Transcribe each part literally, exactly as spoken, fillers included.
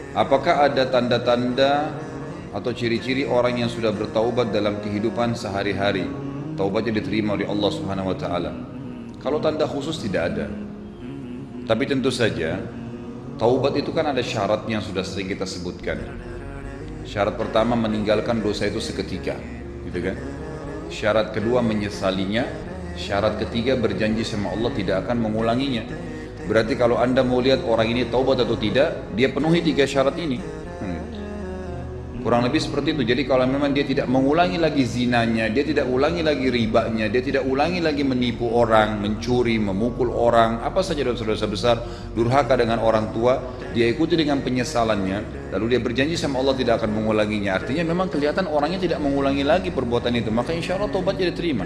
Apakah ada tanda-tanda atau ciri-ciri orang yang sudah bertaubat dalam kehidupan sehari-hari? Taubatnya diterima oleh Allah Subhanahu wa taala. Kalau tanda khusus tidak ada. Tapi tentu saja taubat itu kan ada syaratnya yang sudah sering kita sebutkan. Syarat pertama meninggalkan dosa itu seketika, gitu kan? Syarat kedua menyesalinya, syarat ketiga berjanji sama Allah tidak akan mengulanginya. Berarti kalau Anda mau lihat orang ini taubat atau tidak, dia penuhi tiga syarat ini. Hmm. Kurang lebih seperti itu. Jadi kalau memang dia tidak mengulangi lagi zinanya, dia tidak ulangi lagi ribanya, dia tidak ulangi lagi menipu orang, mencuri, memukul orang, apa saja dosa-dosa besar, durhaka dengan orang tua, dia ikuti dengan penyesalannya, lalu dia berjanji sama Allah tidak akan mengulanginya. Artinya memang kelihatan orangnya tidak mengulangi lagi perbuatan itu, maka insya Allah taubatnya diterima.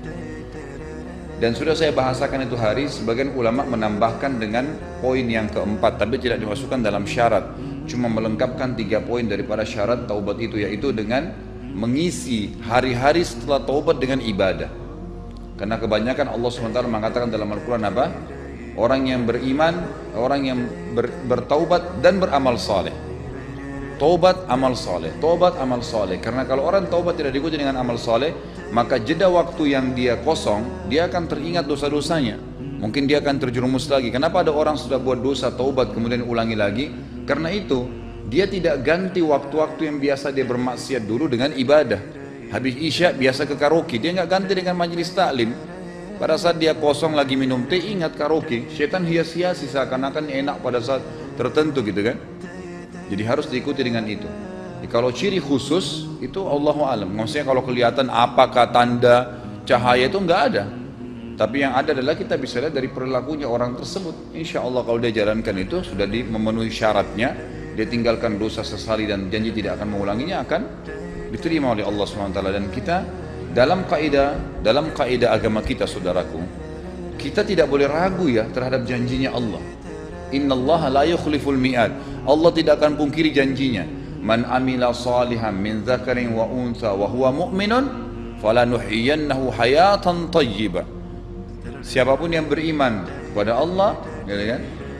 Dan sudah saya bahasakan itu hari, sebagian ulama menambahkan dengan poin yang keempat, tapi tidak dimasukkan dalam syarat, cuma melengkapkan tiga poin daripada syarat taubat itu, yaitu dengan mengisi hari-hari setelah taubat dengan ibadah. Karena kebanyakan Allah subhanahu wa taala mengatakan dalam Al-Quran apa? Orang yang beriman, orang yang ber, bertaubat dan beramal saleh. Taubat, amal saleh, taubat, amal saleh. Karena kalau orang taubat tidak diikuti dengan amal saleh, maka jeda waktu yang dia kosong, dia akan teringat dosa-dosanya. Mungkin dia akan terjerumus lagi. Kenapa ada orang sudah buat dosa, taubat, kemudian ulangi lagi? Karena itu, dia tidak ganti waktu-waktu yang biasa dia bermaksiat dulu dengan ibadah. Habis isya biasa ke karaoke, dia nggak ganti dengan majelis taklim. Pada saat dia kosong lagi minum teh, ingat karaoke. Setan hias-hiasi seakan-akan enak pada saat tertentu gitu kan. Jadi harus diikuti dengan itu. Jadi kalau ciri khusus itu Allahu alam. Maksudnya kalau kelihatan apakah tanda cahaya itu enggak ada. Tapi yang ada adalah kita bisa lihat dari perilakunya orang tersebut. Insya Allah kalau dia jalankan itu sudah di, memenuhi syaratnya, dia tinggalkan dosa, sesali dan janji tidak akan mengulanginya, akan diterima oleh Allah subhanahu wa taala. Dan kita dalam kaidah dalam kaidah agama kita, saudaraku, kita tidak boleh ragu ya terhadap janjinya Allah. Innallaha la yukhliful mi'ad. Allah tidak akan pungkiri janjinya. Man amila salihan min dzakarin wa untha wa huwa mu'minun falanuhyiyannahu hayatan thayyibah. Siapapun yang beriman kepada Allah, gitu kan?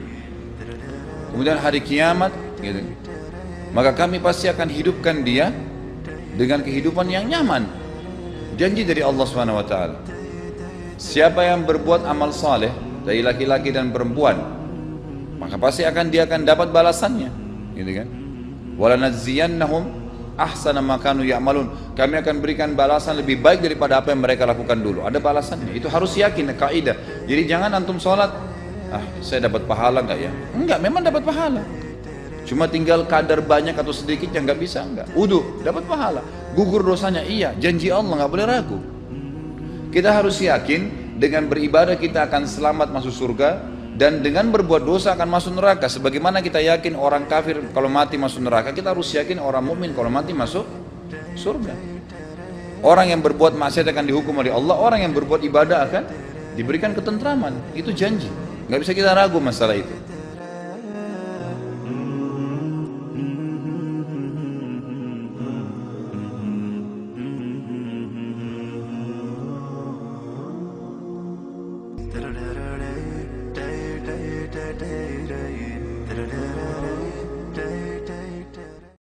Kemudian hari kiamat, gitu, maka kami pasti akan hidupkan dia dengan kehidupan yang nyaman. Janji dari Allah subhanahu wa taala. Siapa yang berbuat amal saleh dari laki-laki dan perempuan, maka pasti akan dia akan dapat balasannya, gitu kan? Walanadziyannahum ahsana ma kanu ya'malun. Kami akan berikan balasan lebih baik daripada apa yang mereka lakukan dulu. Ada balasannya. Itu harus yakin, kaidah. Jadi jangan antum sholat, ah saya dapat pahala enggak ya? Enggak, memang dapat pahala. Cuma tinggal kadar banyak atau sedikit yang enggak bisa, enggak. Wudu dapat pahala. Gugur dosanya, iya. Janji Allah enggak boleh ragu. Kita harus yakin dengan beribadah kita akan selamat masuk surga. Dan dengan berbuat dosa akan masuk neraka. Sebagaimana kita yakin orang kafir kalau mati masuk neraka, kita harus yakin orang mukmin kalau mati masuk surga. Orang yang berbuat maksiat akan dihukum oleh Allah, orang yang berbuat ibadah akan diberikan ketentraman. Itu janji. Nggak bisa kita ragu masalah itu.